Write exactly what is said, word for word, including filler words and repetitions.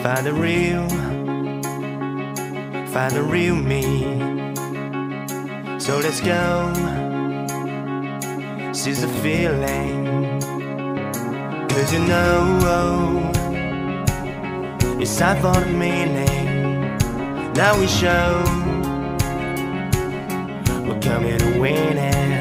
Find the real, find the real me. So let's go, seize the feeling. Cause you know, it's time for the meaning. Now we show we're coming to win it.